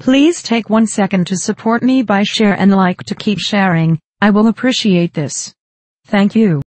Please take 1 second to support me by share and like to keep sharing. I will appreciate this. Thank you.